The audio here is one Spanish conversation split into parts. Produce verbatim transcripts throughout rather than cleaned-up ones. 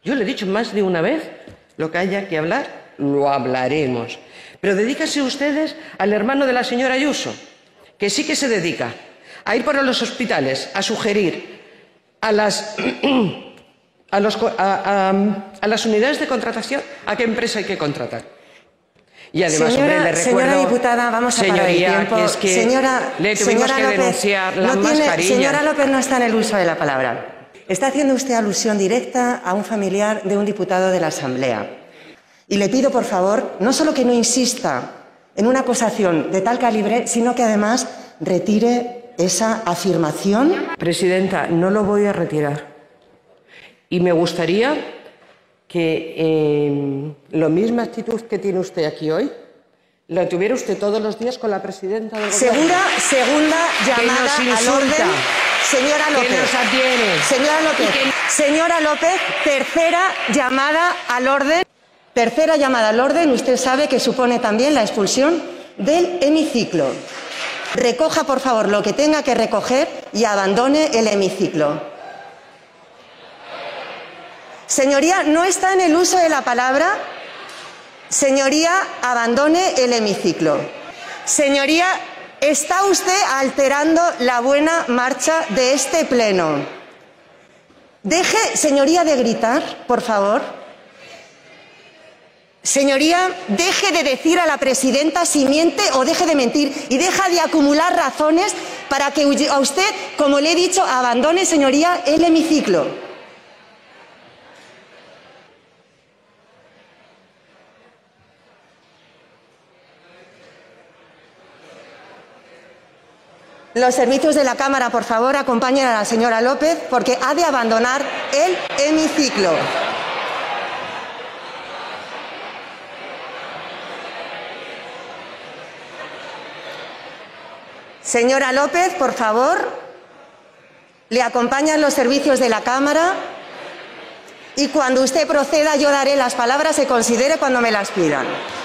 Yo le he dicho más de una vez, lo que haya que hablar, lo hablaremos. Pero dedícanse ustedes al hermano de la señora Ayuso, que sí que se dedica a ir por los hospitales, a sugerir a las, a, los, a, a, a las unidades de contratación a qué empresa hay que contratar. Y además, señora, hombre, le recuerdo, señora diputada, vamos a señoría, parar el tiempo. que es que señora, le tuvimos señora que López, denunciar la no tiene, mascarilla. señora López no está en el uso de la palabra. Está haciendo usted alusión directa a un familiar de un diputado de la Asamblea. Y le pido, por favor, no solo que no insista en una acusación de tal calibre, sino que además retire esa afirmación. Presidenta, no lo voy a retirar. Y me gustaría que eh, la misma actitud que tiene usted aquí hoy, la tuviera usted todos los días con la presidenta del Gobierno. Segunda, segunda llamada al orden. Señora López. Que nos atiene. Señora López. Que... Señora López, tercera llamada al orden. Tercera llamada al orden. Usted sabe que supone también la expulsión del hemiciclo. Recoja, por favor, lo que tenga que recoger y abandone el hemiciclo. Señoría, no está en el uso de la palabra. Señoría, abandone el hemiciclo. Señoría, está usted alterando la buena marcha de este pleno. Deje, señoría, de gritar, por favor. Señoría, deje de decir a la presidenta si miente o deje de mentir y deja de acumular razones para que a usted, como le he dicho, abandone, señoría, el hemiciclo. Los servicios de la Cámara, por favor, acompañen a la señora López porque ha de abandonar el hemiciclo. Señora López, por favor, le acompañan los servicios de la Cámara y cuando usted proceda yo daré las palabras que considere cuando me las pidan.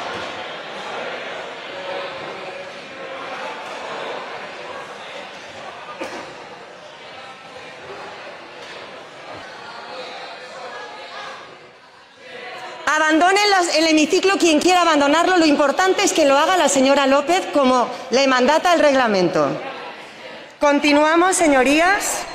Abandonen el hemiciclo quien quiera abandonarlo. Lo importante es que lo haga la señora López como le mandata el reglamento. Continuamos, señorías.